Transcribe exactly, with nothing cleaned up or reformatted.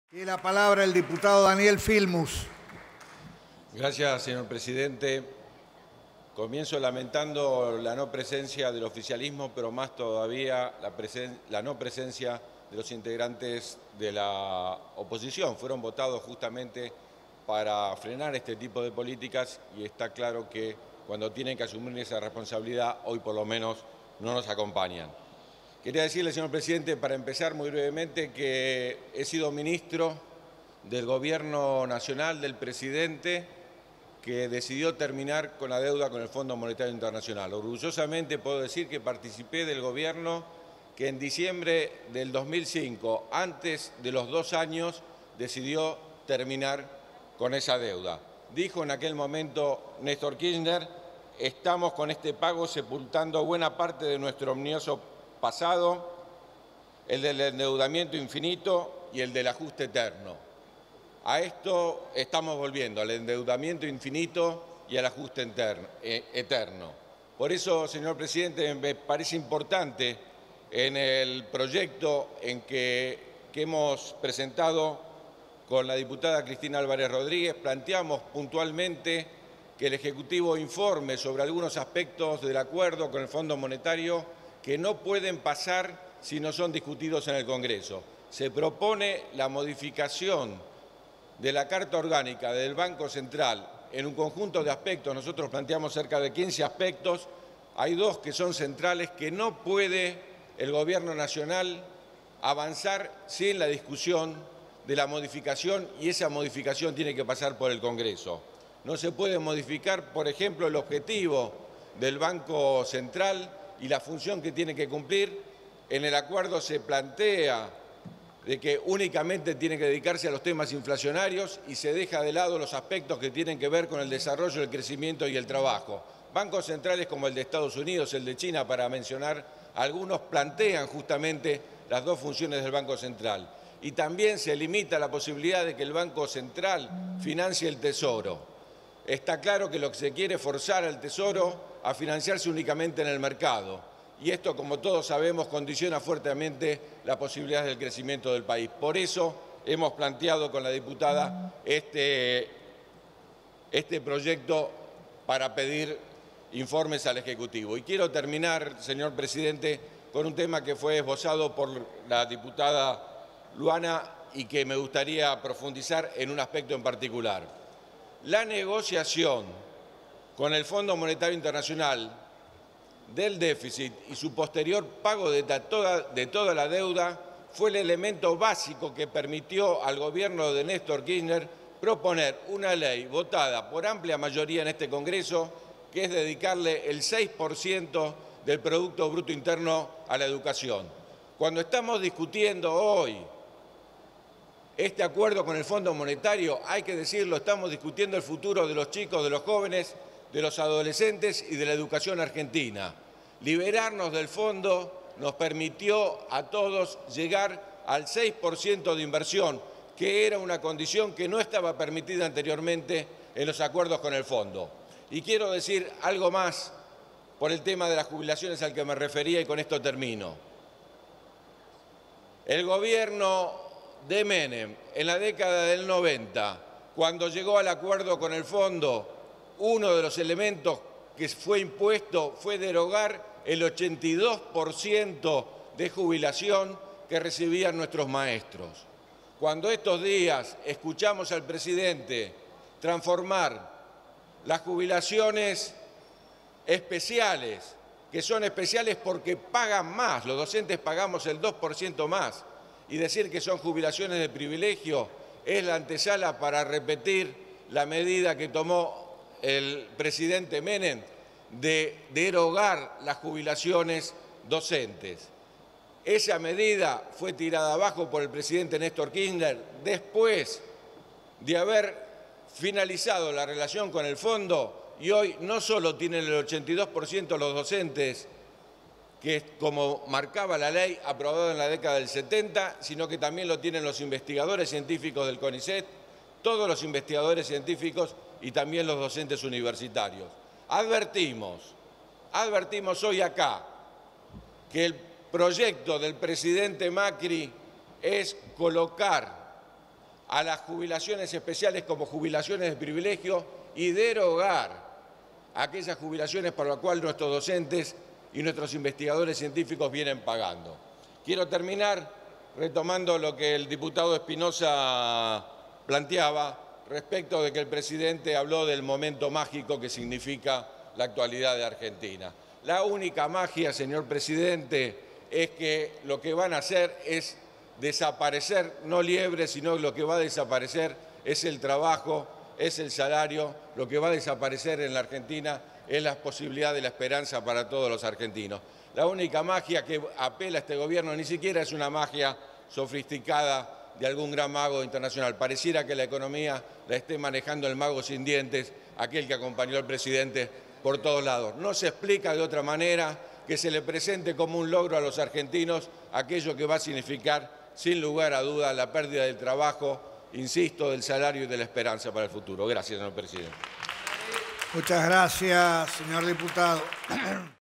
Tiene la palabra el diputado Daniel Filmus. Gracias, señor presidente. Comienzo lamentando la no presencia del oficialismo, pero más todavía la, la no presencia de los integrantes de la oposición. Fueron votados justamente para frenar este tipo de políticas y está claro que cuando tienen que asumir esa responsabilidad, hoy por lo menos no nos acompañan. Quería decirle, señor presidente, para empezar muy brevemente, que he sido ministro del Gobierno Nacional del presidente que decidió terminar con la deuda con el Fondo Monetario Internacional. Orgullosamente puedo decir que participé del gobierno que en diciembre del dos mil cinco, antes de los dos años, decidió terminar con esa deuda. Dijo en aquel momento Néstor Kirchner: estamos con este pago sepultando buena parte de nuestro ominoso pasado, el del endeudamiento infinito y el del ajuste eterno. A esto estamos volviendo, al endeudamiento infinito y al ajuste eterno. Por eso, señor presidente, me parece importante en el proyecto en que, que hemos presentado con la diputada Cristina Álvarez Rodríguez, planteamos puntualmente que el Ejecutivo informe sobre algunos aspectos del acuerdo con el Fondo Monetario que no pueden pasar si no son discutidos en el Congreso. Se propone la modificación de la Carta Orgánica del Banco Central en un conjunto de aspectos. Nosotros planteamos cerca de quince aspectos. Hay dos que son centrales que no puede el Gobierno Nacional avanzar sin la discusión de la modificación, y esa modificación tiene que pasar por el Congreso. No se puede modificar, por ejemplo, el objetivo del Banco Central y la función que tiene que cumplir. En el acuerdo se plantea de que únicamente tiene que dedicarse a los temas inflacionarios y se deja de lado los aspectos que tienen que ver con el desarrollo, el crecimiento y el trabajo. Bancos centrales como el de Estados Unidos, el de China, para mencionar algunos, plantean justamente las dos funciones del Banco Central. Y también se limita la posibilidad de que el Banco Central financie el Tesoro. Está claro que lo que se quiere es forzar al Tesoro a financiarse únicamente en el mercado. Y esto, como todos sabemos, condiciona fuertemente la posibilidad del crecimiento del país. Por eso hemos planteado con la diputada este, este proyecto para pedir informes al Ejecutivo. Y quiero terminar, señor presidente, con un tema que fue esbozado por la diputada Luana y que me gustaría profundizar en un aspecto en particular. La negociación con el Fondo Monetario Internacional del déficit y su posterior pago de toda, de toda la deuda fue el elemento básico que permitió al gobierno de Néstor Kirchner proponer una ley votada por amplia mayoría en este Congreso, que es dedicarle el seis por ciento del Producto Bruto Interno a la educación. Cuando estamos discutiendo hoy este acuerdo con el Fondo Monetario, hay que decirlo, estamos discutiendo el futuro de los chicos, de los jóvenes, de los adolescentes y de la educación argentina. Liberarnos del fondo nos permitió a todos llegar al seis por ciento de inversión, que era una condición que no estaba permitida anteriormente en los acuerdos con el fondo. Y quiero decir algo más por el tema de las jubilaciones al que me refería, y con esto termino. El gobierno de Menem, en la década del noventa, cuando llegó al acuerdo con el fondo, uno de los elementos que fue impuesto fue derogar el ochenta y dos por ciento de jubilación que recibían nuestros maestros. Cuando estos días escuchamos al presidente transformar las jubilaciones especiales, que son especiales porque pagan más, los docentes pagamos el dos por ciento más, y decir que son jubilaciones de privilegio es la antesala para repetir la medida que tomó el presidente Menem de derogar las jubilaciones docentes. Esa medida fue tirada abajo por el presidente Néstor Kirchner después de haber finalizado la relación con el fondo, y hoy no solo tienen el ochenta y dos por ciento los docentes, que como marcaba la ley aprobada en la década del setenta, sino que también lo tienen los investigadores científicos del CONICET, todos los investigadores científicos y también los docentes universitarios. Advertimos, advertimos hoy acá que el proyecto del presidente Macri es colocar a las jubilaciones especiales como jubilaciones de privilegio y derogar aquellas jubilaciones por las cuales nuestros docentes y nuestros investigadores científicos vienen pagando. Quiero terminar retomando lo que el diputado Espinosa planteaba respecto de que el presidente habló del momento mágico que significa la actualidad de Argentina. La única magia, señor presidente, es que lo que van a hacer es desaparecer, no liebres, sino lo que va a desaparecer es el trabajo, es el salario, lo que va a desaparecer en la Argentina es la posibilidad de la esperanza para todos los argentinos. La única magia que apela a este gobierno ni siquiera es una magia sofisticada de algún gran mago internacional. Pareciera que la economía la esté manejando el mago sin dientes, aquel que acompañó al presidente por todos lados. No se explica de otra manera que se le presente como un logro a los argentinos aquello que va a significar, sin lugar a duda, la pérdida del trabajo, insisto, del salario y de la esperanza para el futuro. Gracias, señor presidente. Muchas gracias, señor diputado.